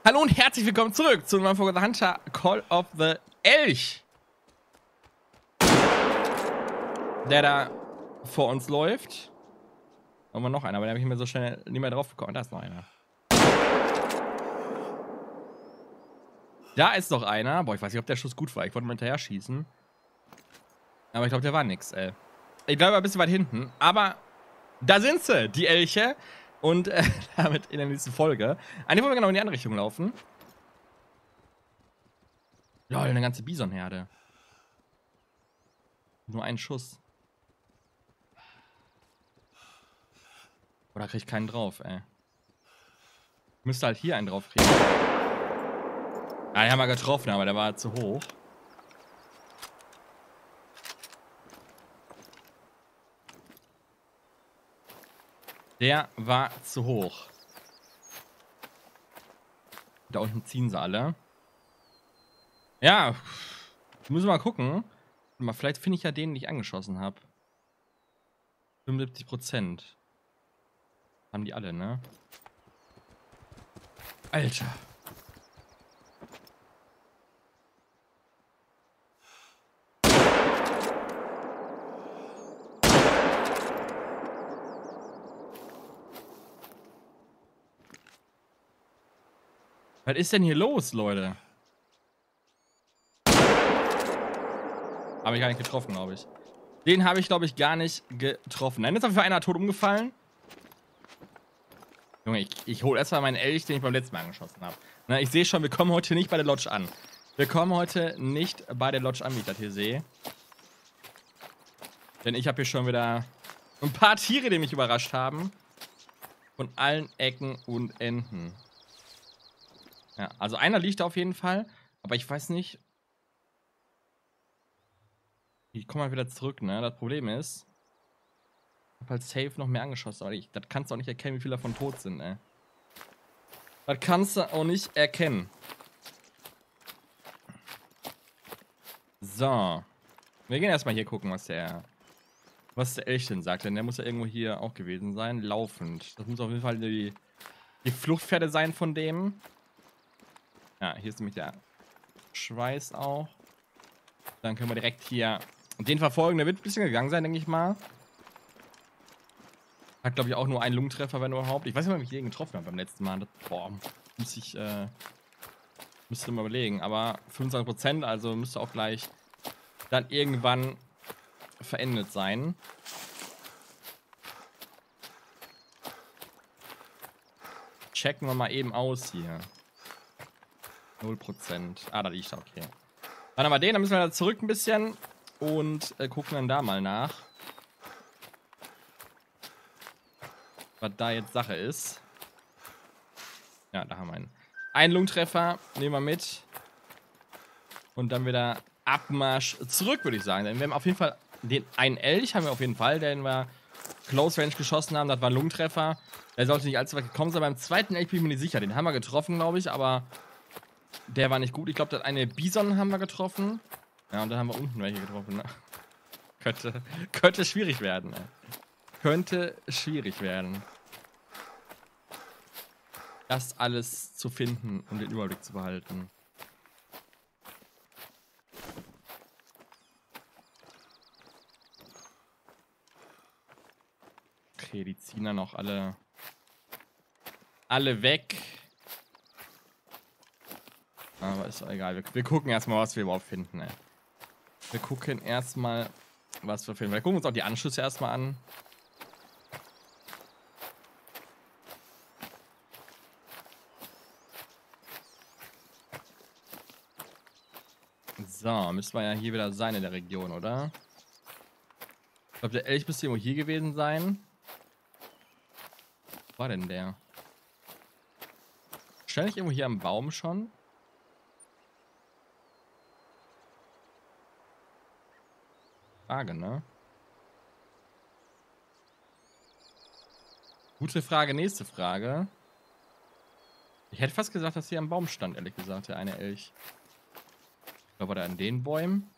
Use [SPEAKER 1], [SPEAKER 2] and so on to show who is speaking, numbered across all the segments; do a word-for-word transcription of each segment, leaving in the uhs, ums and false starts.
[SPEAKER 1] Hallo und herzlich willkommen zurück zu einem Folge Hunter Call of the Elch. Der da vor uns läuft. Haben wir noch einer, aber den habe ich mir so schnell nicht mehr drauf bekommen. Da ist noch einer. Da ist noch einer. Boah, ich weiß nicht, ob der Schuss gut war. Ich wollte mal hinterher schießen. Aber ich glaube, der war nix, ey. Ich glaube, ein bisschen weit hinten. Aber da sind sie, die Elche. Und äh, damit in der nächsten Folge. Eigentlich wollen wir genau in die andere Richtung laufen. Lol, eine ganze Bisonherde. Nur ein Schuss. Oder krieg ich keinen drauf, ey. Ich müsste halt hier einen drauf kriegen. Ah, den haben wir getroffen, aber der war zu hoch. Der war zu hoch. Da unten ziehen sie alle. Ja, müssen wir mal gucken. Vielleicht finde ich ja den, den ich angeschossen habe. fünfundsiebzig Prozent. Haben die alle, ne? Alter. Was ist denn hier los, Leute? Habe ich gar nicht getroffen, glaube ich. Den habe ich, glaube ich, gar nicht getroffen. Nein, jetzt ist auf jeden Fall einer tot umgefallen. Junge, ich, ich hole erstmal meinen Elch, den ich beim letzten Mal angeschossen habe. Na, ich sehe schon, wir kommen heute nicht bei der Lodge an. Wir kommen heute nicht bei der Lodge an, wie ich das hier sehe. Denn ich habe hier schon wieder ein paar Tiere, die mich überrascht haben. Von allen Ecken und Enden. Ja, also einer liegt da auf jeden Fall. Aber ich weiß nicht. Ich komme mal wieder zurück, ne? Das Problem ist, ich habe halt safe noch mehr angeschossen. Aber ich, das kannst du auch nicht erkennen, wie viele davon tot sind, ey. Das kannst du auch nicht erkennen. So. Wir gehen erstmal hier gucken, was der, was der Elch denn sagt. Denn der muss ja irgendwo hier auch gewesen sein. Laufend. Das muss auf jeden Fall die, die Fluchtpferde sein von dem. Ja, hier ist nämlich der Schweiß auch. Dann können wir direkt hier den verfolgen. Der wird ein bisschen gegangen sein, denke ich mal. Hat, glaube ich, auch nur einen Lungentreffer, wenn überhaupt. Ich weiß nicht, ob ich den getroffen habe beim letzten Mal. Das, boah, muss ich, äh, müsste mal überlegen. Aber fünfundzwanzig Prozent, also müsste auch gleich dann irgendwann verendet sein. Checken wir mal eben aus hier. null Prozent. Ah, da liegt er, okay. Dann haben wir den, dann müssen wir da zurück ein bisschen und äh, gucken dann da mal nach, was da jetzt Sache ist. Ja, da haben wir einen. Einen Lungentreffer, nehmen wir mit. Und dann wieder Abmarsch zurück, würde ich sagen. Denn wir haben auf jeden Fall den einen Elch, haben wir auf jeden Fall, den wir Close Range geschossen haben. Das war ein Lungentreffer. Der sollte nicht allzu weit gekommen sein. Beim zweiten Elch bin ich mir nicht sicher. Den haben wir getroffen, glaube ich, aber der war nicht gut. Ich glaube, das eine Bison haben wir getroffen. Ja, und dann haben wir unten welche getroffen. Ne? könnte, könnte schwierig werden. Ne? Könnte schwierig werden. Das alles zu finden und den Überblick zu behalten. Okay, die ziehen dann auch alle, alle weg. Aber ist doch egal. Wir, wir gucken erstmal, was wir überhaupt finden, ey. Wir gucken erstmal, was wir finden. Wir gucken uns auch die Anschlüsse erstmal an. So, müssen wir ja hier wieder sein in der Region, oder? Ich glaube, der Elch müsste irgendwo hier gewesen sein. Wo war denn der? Wahrscheinlich irgendwo hier am Baum schon. Frage, ne? Gute Frage, nächste Frage. Ich hätte fast gesagt, dass hier am Baum stand, ehrlich gesagt, der eine Elch. Oder war der an den Bäumen?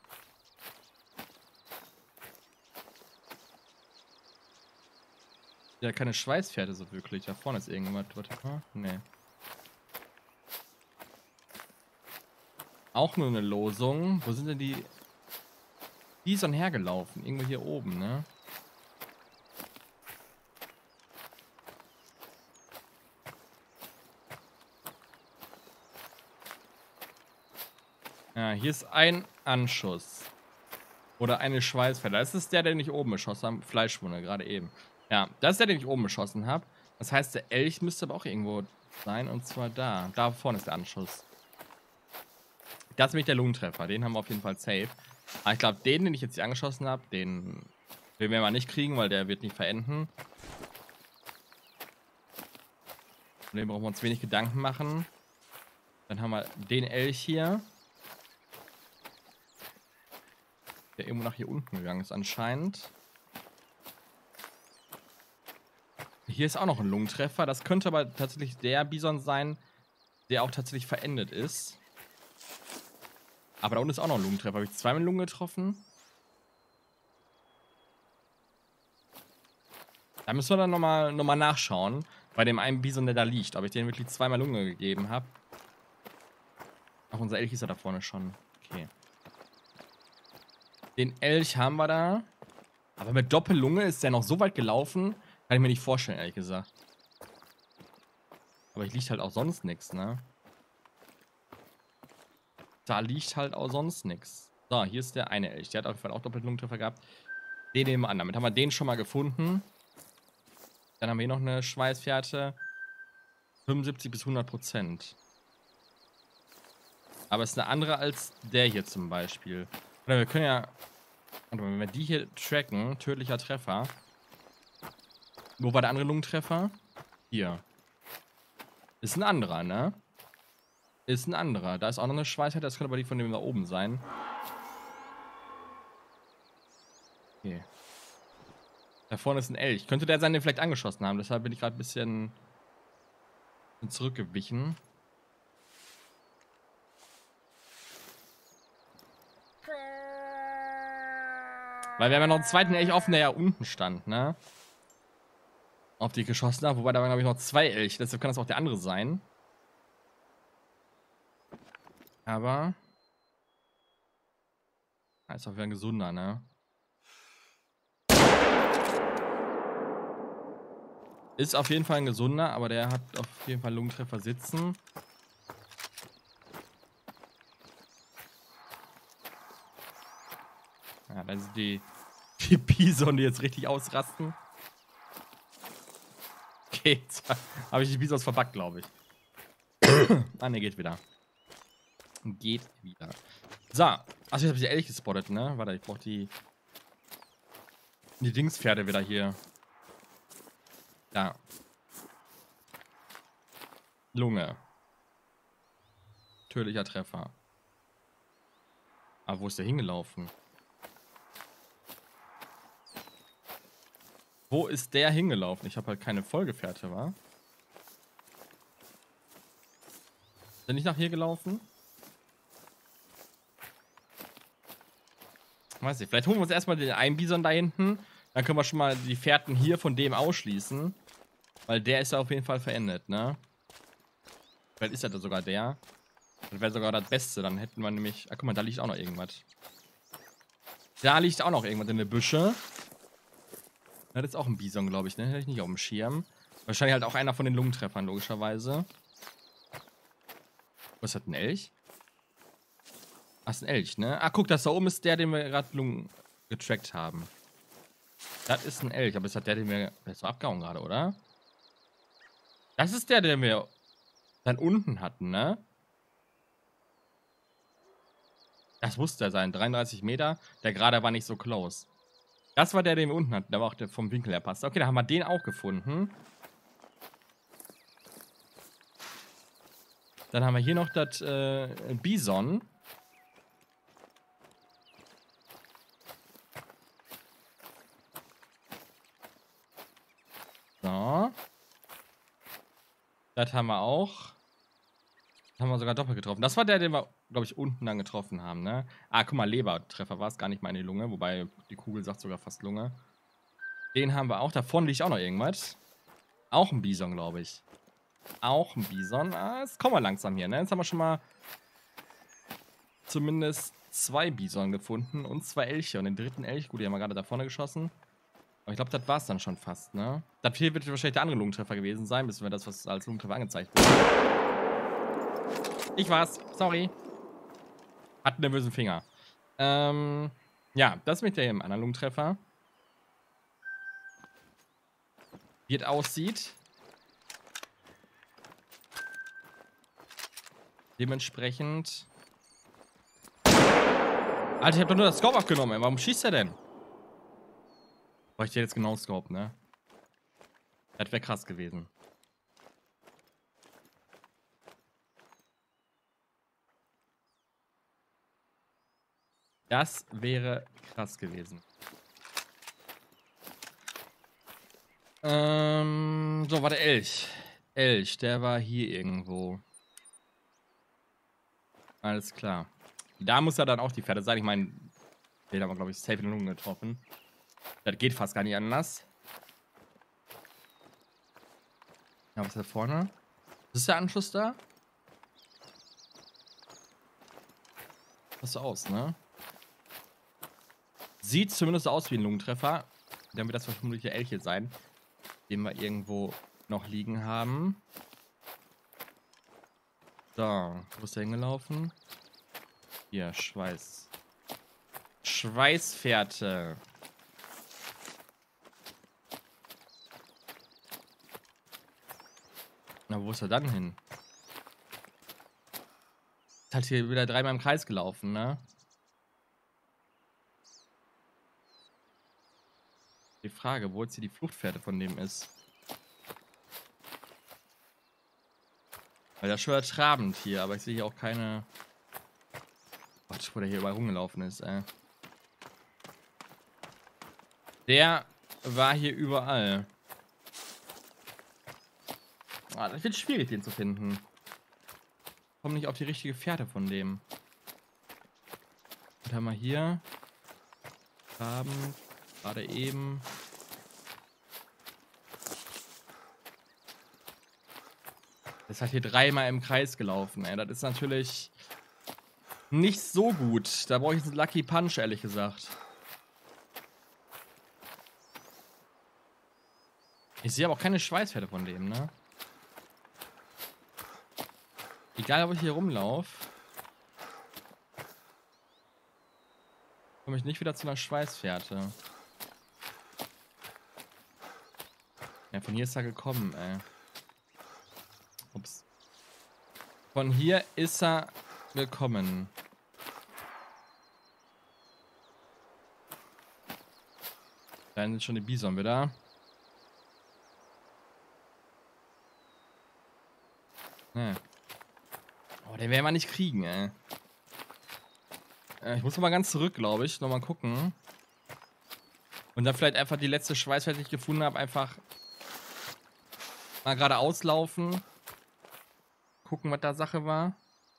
[SPEAKER 1] Ja, keine Schweißpferde so wirklich. Da vorne ist irgendwas. Warte mal. Nee. Auch nur eine Losung. Wo sind denn die Bison hergelaufen? Irgendwo hier oben, ne? Ja, hier ist ein Anschuss. Oder eine Schweißfeder. Das ist der, den ich oben geschossen habe. Fleischwunde, gerade eben. Ja, das ist der, den ich oben geschossen habe. Das heißt, der Elch müsste aber auch irgendwo sein. Und zwar da. Da vorne ist der Anschuss. Das ist nämlich der Lungentreffer. Den haben wir auf jeden Fall safe. Aber ich glaube, den, den ich jetzt hier angeschossen habe, den, den werden wir nicht kriegen, weil der wird nicht verenden. Und den brauchen wir uns wenig Gedanken machen. Dann haben wir den Elch hier. Der irgendwo nach hier unten gegangen ist anscheinend. Hier ist auch noch ein Lungentreffer. Das könnte aber tatsächlich der Bison sein, der auch tatsächlich verendet ist. Aber da unten ist auch noch ein Lungentreffer. Habe ich zweimal Lungen getroffen? Da müssen wir dann nochmal noch mal nachschauen. Bei dem einen Bison, der da liegt. Ob ich den wirklich zweimal Lunge gegeben habe. Ach, unser Elch ist ja da vorne schon. Okay. Den Elch haben wir da. Aber mit Doppellunge ist der noch so weit gelaufen. Kann ich mir nicht vorstellen, ehrlich gesagt. Aber hier liegt halt auch sonst nichts, ne? Da liegt halt auch sonst nichts. So, hier ist der eine Elch. Der hat auf jeden Fall auch Doppellungentreffer gehabt. Den nehmen wir an. Damit haben wir den schon mal gefunden. Dann haben wir hier noch eine Schweißfährte. fünfundsiebzig bis hundert Prozent. Aber es ist eine andere als der hier zum Beispiel. Oder wir können ja... Warte mal, wenn wir die hier tracken, tödlicher Treffer. Wo war der andere Lungentreffer? Hier. Ist ein anderer, ne? Ist ein anderer. Da ist auch noch eine Schweißfährte. Das könnte aber die von dem da oben sein. Okay. Da vorne ist ein Elch. Könnte der sein, den vielleicht angeschossen haben. Deshalb bin ich gerade ein bisschen zurückgewichen. Weil wir haben ja noch einen zweiten Elch offen, der ja unten stand, ne? Auf die ich geschossen habe. Wobei da waren, glaube ich, noch zwei Elche. Deshalb kann das auch der andere sein. Aber... Ah, ist auch wieder ein gesunder, ne? Ist auf jeden Fall ein gesunder, aber der hat auf jeden Fall Lungentreffer sitzen. Ja, dann sind die, die Bison, die jetzt richtig ausrasten. Okay, jetzt habe ich die Bisons verbuggt, glaube ich. Ah, ne, geht wieder. Geht wieder. So. Achso, jetzt habe ich die Elch gespottet, ne? Warte, ich brauche die... Die Dingspferde wieder hier. Da. Lunge. Tödlicher Treffer. Aber wo ist der hingelaufen? Wo ist der hingelaufen? Ich habe halt keine Vollgefährte, wa? Ist der nicht nach hier gelaufen? Weiß nicht. Vielleicht holen wir uns erstmal den einen Bison da hinten. Dann können wir schon mal die Fährten hier von dem ausschließen. Weil der ist ja auf jeden Fall verendet, ne? Vielleicht ist ja da sogar der. Das wäre sogar das Beste. Dann hätten wir nämlich... Ah, guck mal, da liegt auch noch irgendwas. Da liegt auch noch irgendwas in den Büsche. Das ist auch ein Bison, glaube ich, ne? Hätte ich nicht auf dem Schirm. Wahrscheinlich halt auch einer von den Lungentreffern, logischerweise. Was hat ein Elch? Ach, ist ein Elch, ne? Ah, guck, das da oben ist der, den wir gerade Lungen getrackt haben. Das ist ein Elch, aber ist das der, den wir... Der ist so abgehauen gerade, oder? Das ist der, den wir dann unten hatten, ne? Das musste er sein. dreiunddreißig Meter. Der gerade war nicht so close. Das war der, den wir unten hatten. Der war auch der vom Winkel her passt. Okay, dann haben wir den auch gefunden. Dann haben wir hier noch das äh, Bison. So. Das haben wir auch. Das haben wir sogar doppelt getroffen. Das war der, den wir, glaube ich, unten dann getroffen haben, ne? Ah, guck mal, Lebertreffer war es gar nicht mal in die Lunge. Wobei die Kugel sagt sogar fast Lunge. Den haben wir auch. Da vorne liegt auch noch irgendwas. Auch ein Bison, glaube ich. Auch ein Bison. Ah, jetzt kommen wir langsam hier, ne? Jetzt haben wir schon mal zumindest zwei Bison gefunden und zwei Elche. Und den dritten Elch, gut, die haben wir gerade da vorne geschossen. Aber ich glaube, das war es dann schon fast, ne? Das hier wird wahrscheinlich der andere Lungentreffer gewesen sein, bis wir das, was als Lungentreffer angezeigt wird. Ich war's, sorry. Hat einen nervösen Finger. Ähm, ja, das mit dem anderen Lungentreffer. Wie es aussieht. Dementsprechend. Alter, ich hab doch nur das Scope abgenommen, ey. Warum schießt er denn? Weil ich dir jetzt genau Scope, ne? Das wäre krass gewesen. Das wäre krass gewesen. Ähm, so, warte, Elch. Elch, der war hier irgendwo. Alles klar. Da muss ja dann auch die Pferde sein. Ich meine, den haben wir, glaube ich, safe in den Lungen getroffen. Das geht fast gar nicht anders. Ja, was ist da vorne? Ist der Anschluss da? Passt so aus, ne? Sieht zumindest aus wie ein Lungentreffer. Dann wird das vermutlich der Elche sein, den wir irgendwo noch liegen haben. So, wo ist der hingelaufen? Hier, Schweiß. Schweißfährte. Na, wo ist er dann hin? Ist halt hier wieder dreimal im Kreis gelaufen, ne? Die Frage, wo jetzt hier die Fluchtfährte von dem ist. Weil das ist schon ertrabend hier, aber ich sehe hier auch keine... Gott, wo der hier überall rumgelaufen ist, ey. Der war hier überall. Ah, das wird schwierig, den zu finden. Ich komme nicht auf die richtige Fährte von dem. Und haben wir hier. Haben gerade eben. Das ist halt hier dreimal im Kreis gelaufen, ey. Das ist natürlich nicht so gut. Da brauche ich einen Lucky Punch, ehrlich gesagt. Ich sehe aber auch keine Schweißfährte von dem, ne? Egal, ob ich hier rumlaufe, komme ich nicht wieder zu einer Schweißfährte. Ja, von hier ist er gekommen, ey. Ups. Von hier ist er gekommen. Da sind schon die Bison wieder. Ne. Oh, den werden wir nicht kriegen, ey. Äh, ich muss noch mal ganz zurück, glaube ich. Noch mal gucken. Und dann vielleicht einfach die letzte Schweißfährte, die ich gefunden habe, einfach mal geradeaus laufen. Gucken, was da Sache war.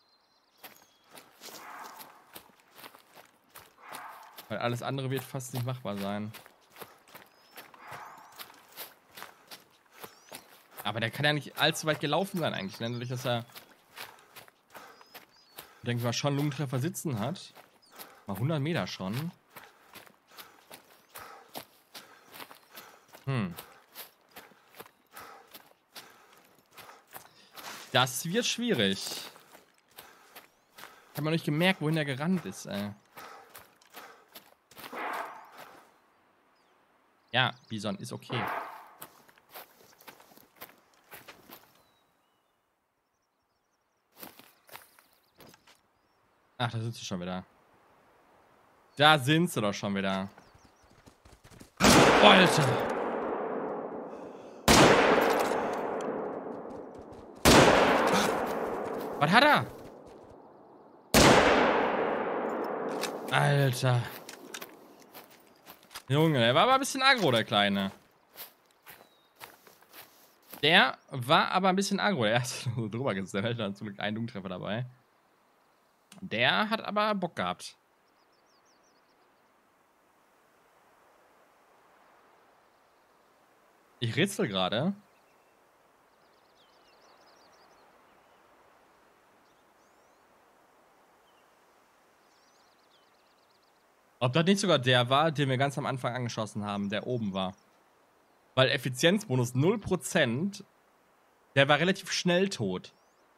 [SPEAKER 1] Weil alles andere wird fast nicht machbar sein. Aber der kann ja nicht allzu weit gelaufen sein eigentlich, ne? Dadurch, dass er, denke ich mal, schon Lungentreffer sitzen hat. Mal hundert Meter schon. Hm. Das wird schwierig. Ich habe noch nicht gemerkt, wohin er gerannt ist, ey. Ja, Bison ist okay. Ach, da sind sie schon wieder. Da sind sie doch schon wieder. Oh, Alter. Was hat er? Alter. Junge, der war aber ein bisschen aggro, der Kleine. Der war aber ein bisschen aggro. Er ist so drüber gesetzt. Er hat zum Glück einen Lungentreffer dabei. Der hat aber Bock gehabt. Ich rätsel gerade. Ob das nicht sogar der war, den wir ganz am Anfang angeschossen haben, der oben war. Weil Effizienzbonus null Prozent, der war relativ schnell tot.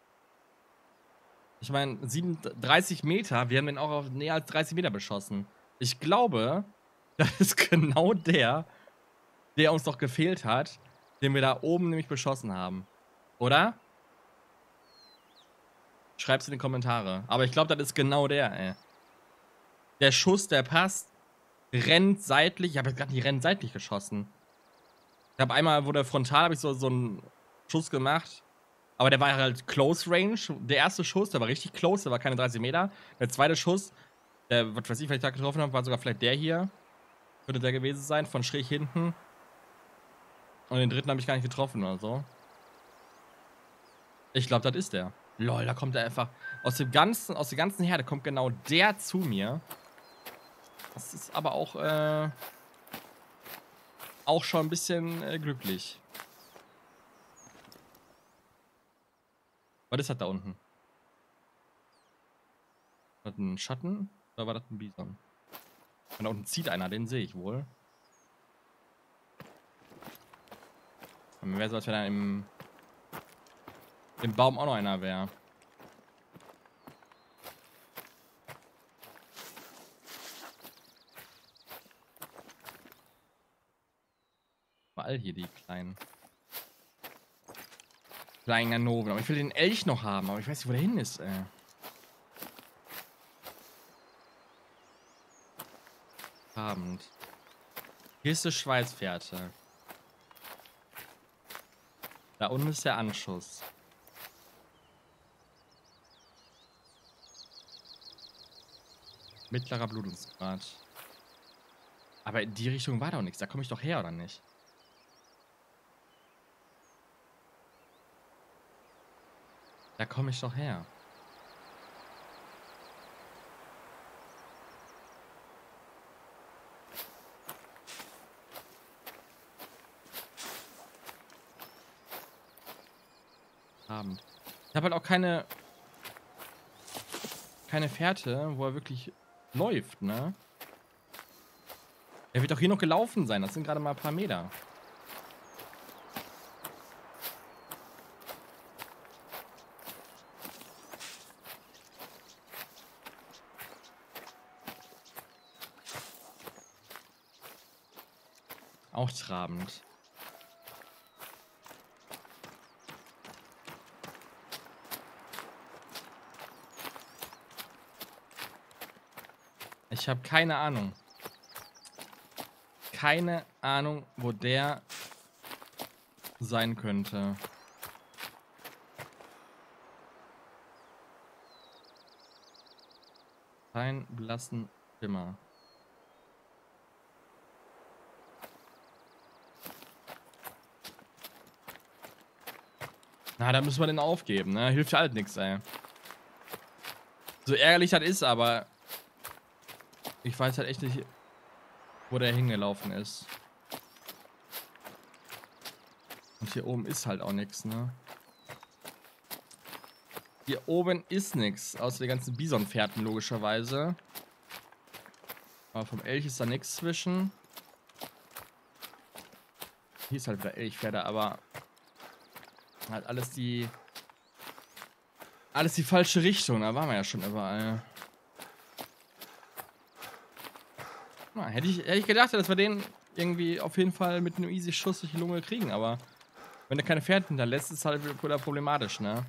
[SPEAKER 1] Ich meine, dreißig Meter, wir haben den auch auf näher als dreißig Meter beschossen. Ich glaube, das ist genau der, der uns doch gefehlt hat, den wir da oben nämlich beschossen haben. Oder? Schreib's in die Kommentare. Aber ich glaube, das ist genau der, ey. Der Schuss, der passt, rennt seitlich. Ich habe jetzt gerade nicht rennt seitlich geschossen. Ich habe einmal, wo der frontal, habe ich so, so einen Schuss gemacht. Aber der war halt Close Range. Der erste Schuss, der war richtig close, der war keine dreißig Meter. Der zweite Schuss, der, was weiß ich, was ich da getroffen habe, war sogar vielleicht der hier. Könnte der gewesen sein, von schräg hinten. Und den dritten habe ich gar nicht getroffen oder so. Ich glaube, das ist der. Lol, da kommt er einfach. Aus dem ganzen, aus der ganzen Herde kommt genau der zu mir. Das ist aber auch, äh, auch schon ein bisschen äh, glücklich. Was ist das da unten? War das ein Schatten? Oder war das ein Bison? Und da unten zieht einer, den sehe ich wohl. Mir wäre so, als wenn da im, im Baum auch noch einer wäre. Überall hier die kleinen. Kleinen Ganoven. Aber ich will den Elch noch haben, aber ich weiß nicht, wo der hin ist, ey. Abend. Hier ist die Schweißfährte. Da unten ist der Anschuss. Mittlerer Blutungsgrad. Aber in die Richtung war doch nichts. Da komme ich doch her, oder nicht? Da komme ich doch her. Abend. Ich habe halt auch keine keine Fährte, wo er wirklich läuft, ne? Er wird doch hier noch gelaufen sein. Das sind gerade mal ein paar Meter. Auch trabend. Ich habe keine Ahnung. Keine Ahnung, wo der sein könnte. Kein blassen Schimmer. Na, da müssen wir den aufgeben, ne? Hilft ja halt nichts, ey. So ärgerlich das ist, aber ich weiß halt echt nicht, wo der hingelaufen ist. Und hier oben ist halt auch nichts, ne? Hier oben ist nichts, außer die ganzen Bisonfährten logischerweise. Aber vom Elch ist da nichts zwischen. Hier ist halt wieder Elchpferde, aber halt alles die alles die falsche Richtung. Da waren wir ja schon überall. Na, hätte ich, hätte ich gedacht, dass wir den irgendwie auf jeden Fall mit einem easy Schuss durch die Lunge kriegen, aber wenn er keine Pferde hinterlässt, ist halt wieder problematisch, ne?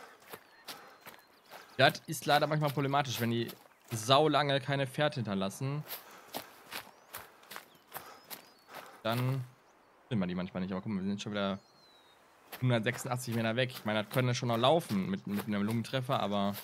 [SPEAKER 1] Das ist leider manchmal problematisch, wenn die saulange keine Pferde hinterlassen. Dann finden wir die manchmal nicht. Aber guck mal, wir sind schon wieder hundertsechsundachtzig Meter weg. Ich meine, das können wir schon noch laufen mit, mit einem Lungentreffer, aber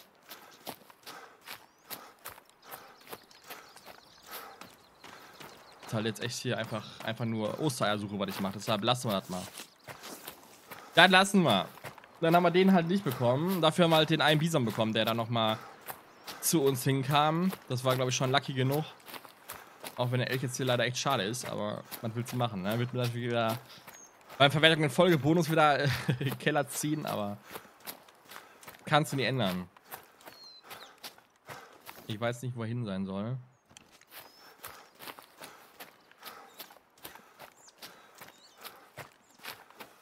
[SPEAKER 1] das ist halt jetzt echt hier einfach, einfach nur Ostereiersuche, was ich mache. Deshalb lassen wir das mal. Dann lassen wir. Dann haben wir den halt nicht bekommen. Dafür haben wir halt den einen Bison bekommen, der dann nochmal zu uns hinkam. Das war, glaube ich, schon lucky genug. Auch wenn der Elch jetzt hier leider echt schade ist, aber man will es machen, ne? Wird mir dann wieder beim Verwertung in Folge Bonus wieder in den Keller ziehen, aber kannst du nie ändern. Ich weiß nicht, wohin sein soll.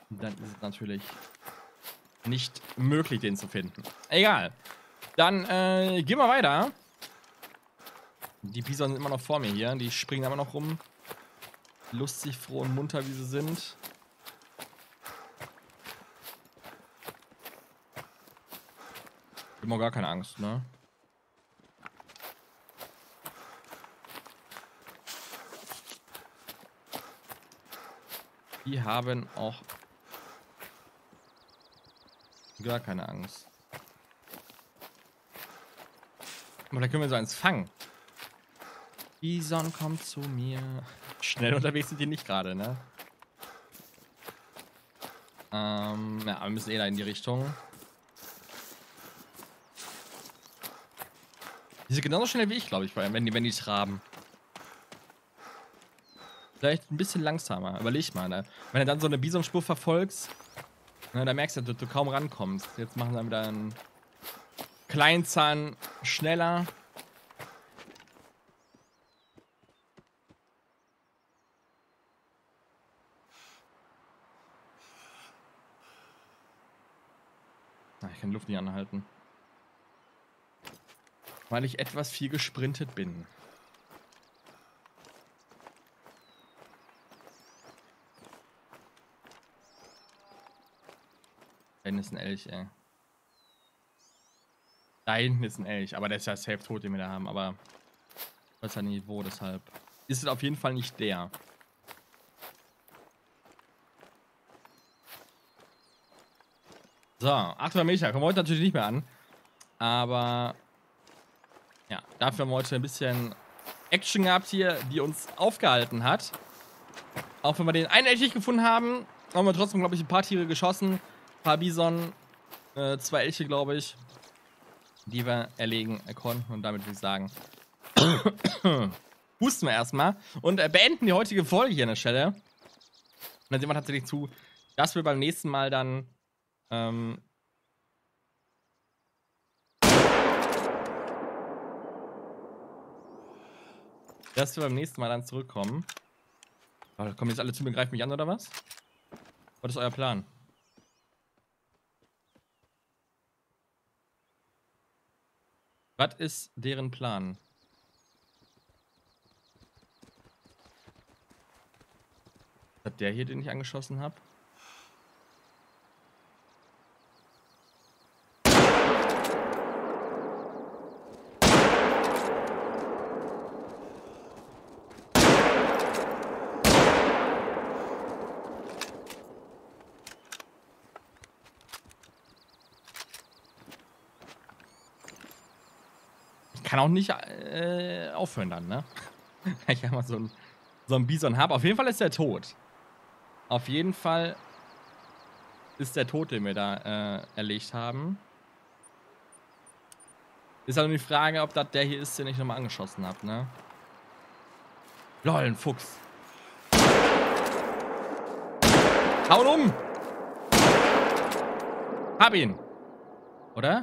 [SPEAKER 1] dann ist es natürlich nicht möglich, den zu finden. Egal. Dann äh, gehen wir weiter. Die Bison sind immer noch vor mir hier. Die springen immer noch rum. Lustig, froh und munter, wie sie sind. Immer gar keine Angst, ne? Die haben auch gar keine Angst. Aber da können wir so eins fangen. Bison kommt zu mir. Schnell unterwegs sind die nicht gerade, ne? Ähm, ja, wir müssen eh da in die Richtung. Die sind genauso schnell wie ich, glaube ich, wenn die, wenn die traben. Vielleicht ein bisschen langsamer, überleg mal, ne? Wenn du dann so eine Bisonspur verfolgst, ne, da merkst du, dass du kaum rankommst. Jetzt machen wir wieder einen Kleinzahn schneller. Ach, ich kann die Luft nicht anhalten. Weil ich etwas viel gesprintet bin. Da hinten ist ein Elch, ey. Da hinten ist ein Elch, aber der ist ja safe tot, den wir da haben, aber ich weiß ja nicht wo, deshalb ist es auf jeden Fall nicht der. So, achthundert Meter kommen wir heute natürlich nicht mehr an, aber ja, dafür haben wir heute ein bisschen Action gehabt hier, die uns aufgehalten hat. Auch wenn wir den einen Elch nicht gefunden haben, haben wir trotzdem, glaube ich, ein paar Tiere geschossen. Ein paar Bison, äh, zwei Elche, glaube ich, die wir erlegen konnten. Und damit würde ich sagen, husten wir erstmal und äh, beenden die heutige Folge hier an der Stelle. Und dann sehen wir tatsächlich zu, dass wir beim nächsten Mal dann ähm, dass wir beim nächsten Mal dann zurückkommen. Oh, kommen jetzt alle zu mir, greifen mich an, oder was? Was ist euer Plan? Was ist deren Plan? Ist das der hier, den ich angeschossen habe? Kann auch nicht äh, aufhören dann, ne? Ich habe mal so einen so einen Bison habe. Auf jeden Fall ist der tot. Auf jeden Fall ist der tot, den wir da äh, erlegt haben. Ist also die Frage, ob das der hier ist, den ich nochmal angeschossen habe, ne? Lol, ein Fuchs. Hauen um! Hab ihn! Oder?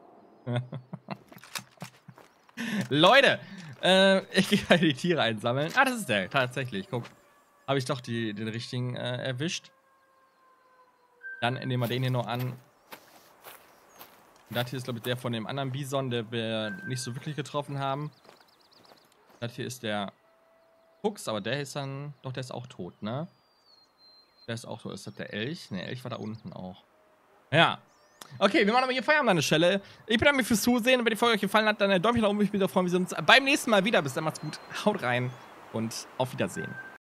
[SPEAKER 1] Leute, äh, ich gehe halt die Tiere einsammeln. Ah, das ist der, tatsächlich. Guck, habe ich doch die, den richtigen äh, erwischt. Dann nehmen wir den hier noch an. Und das hier ist, glaube ich, der von dem anderen Bison, der wir nicht so wirklich getroffen haben. Das hier ist der Fuchs, aber der ist dann, doch, der ist auch tot, ne? Der ist auch tot. Ist das der Elch? Ne, Elch war da unten auch. Ja. Okay, wir machen aber hier Feierabend an der Stelle. Ich bedanke mich fürs Zusehen. Und wenn die Folge euch gefallen hat, dann ein Däumchen nach oben. Ich würde mich freuen. Wir sehen uns beim nächsten Mal wieder. Bis dann, macht's gut. Haut rein und auf Wiedersehen.